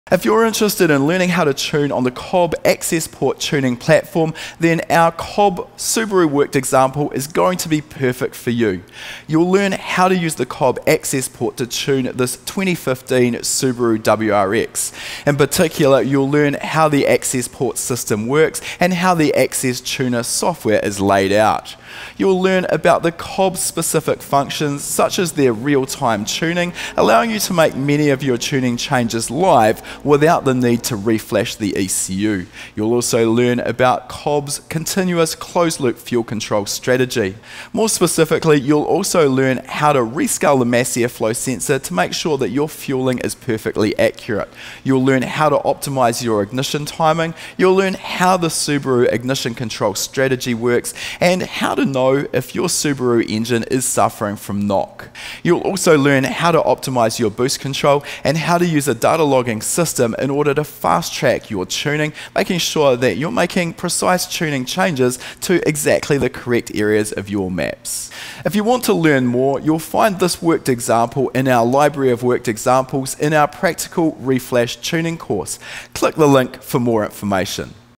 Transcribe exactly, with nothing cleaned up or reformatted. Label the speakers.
Speaker 1: If you're interested in learning how to tune on the C O B B Access Port tuning platform, then our C O B B Subaru worked example is going to be perfect for you. You'll learn how to use the C O B B Access Port to tune this twenty fifteen Subaru W R X. In particular, you'll learn how the Access Port system works and how the Accesstuner software is laid out. You'll learn about the C O B B specific functions such as their real-time tuning, allowing you to make many of your tuning changes live without the need to reflash the E C U. You'll also learn about C O B B's continuous closed-loop fuel control strategy. More specifically, you'll also learn how to rescale the mass airflow sensor to make sure that your fueling is perfectly accurate. You'll learn how to optimize your ignition timing. You'll learn how the Subaru ignition control strategy works and how to know if your Subaru engine is suffering from knock. You'll also learn how to optimize your boost control and how to use a data logging system in order to fast track your tuning, making sure that you're making precise tuning changes to exactly the correct areas of your maps. If you want to learn more, you'll find this worked example in our library of worked examples in our Practical Reflash Tuning course. Click the link for more information.